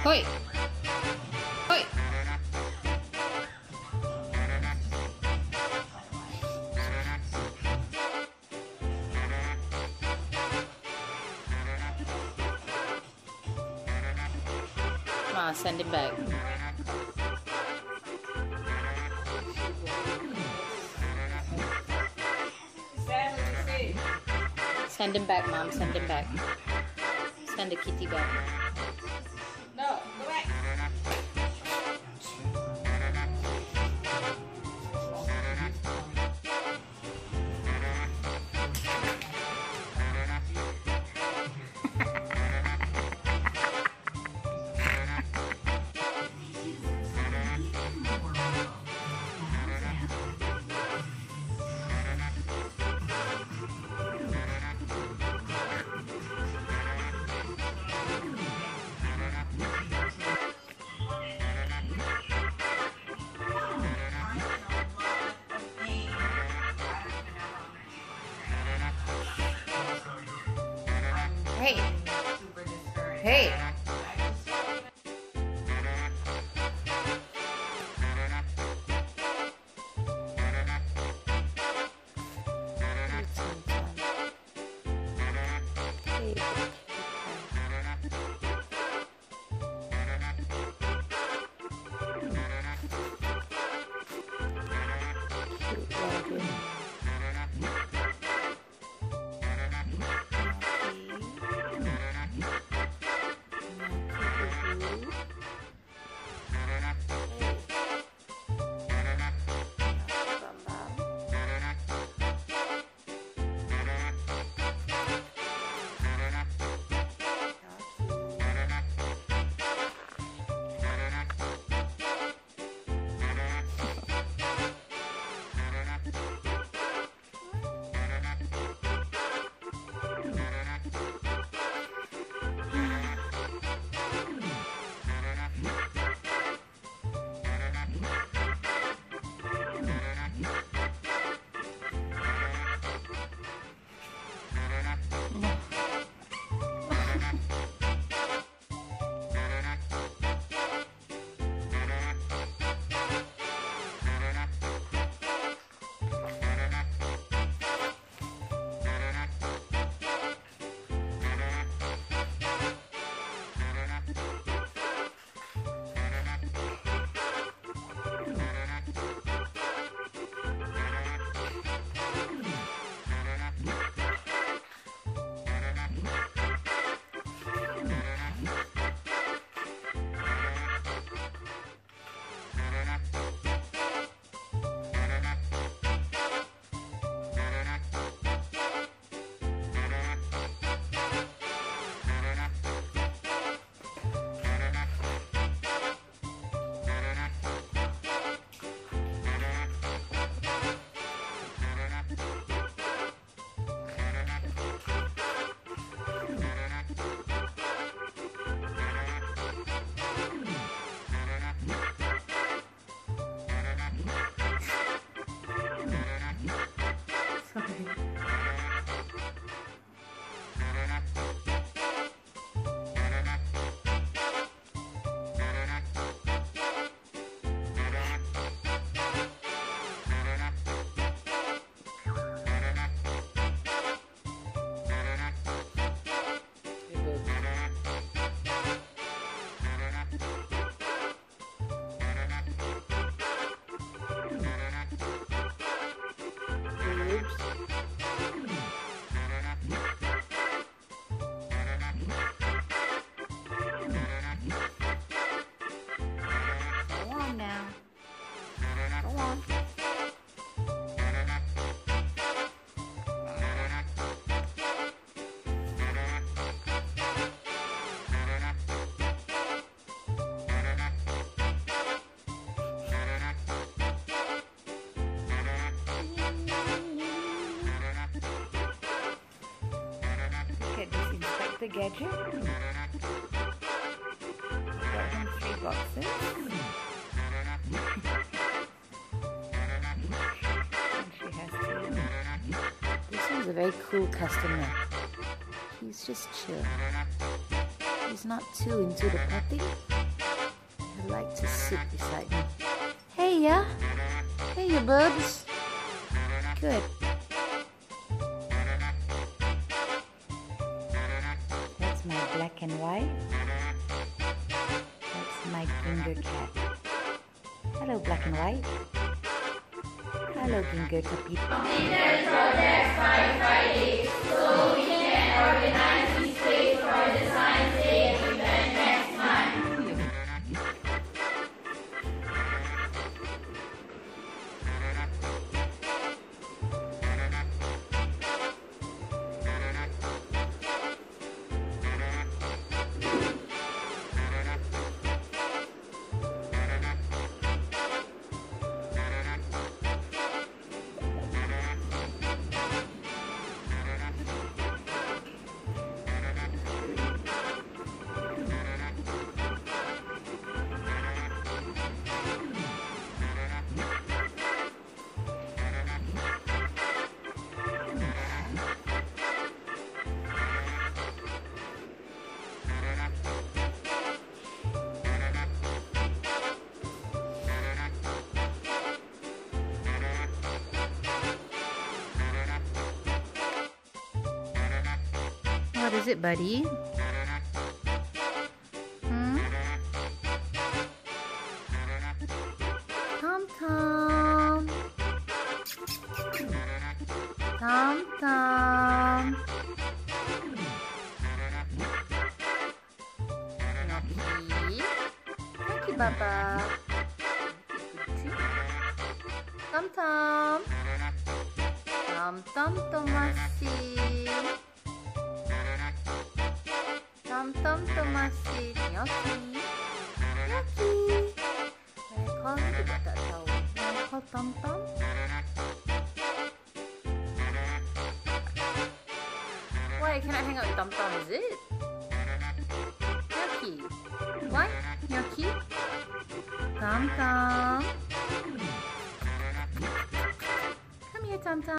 Hoi! Hoi! Come on, send him back. Send him back, Mom. Send him back. Send the kitty back. No, go back. Hey! Hey! The gadget. Got him 3 boxes. And she has 2. This one's a very cool customer. He's just chill. He's not too into the puppy. He'd like to sit beside me. Hey, yeah? Hey, you bubs. Good. That's my black and white. That's my ginger cat. Hello, black and white. Hello, ginger puppy. Completed projects by Friday, so we can organize the space for the Science Day event next month. What is it, buddy? Tom Tom. Tom Tom. Gnocchi. Gnocchi Baba. Tom Tom. Tom Tom Tomasi. Tom Tom Tomasi. Gnocchi. Gnocchi. Call juga tak tahu. Call Tom Tom. Why I cannot hang out with Tom Tom, is it? Gnocchi. Why? Gnocchi? Tom Tom. Come here, Tom Tom.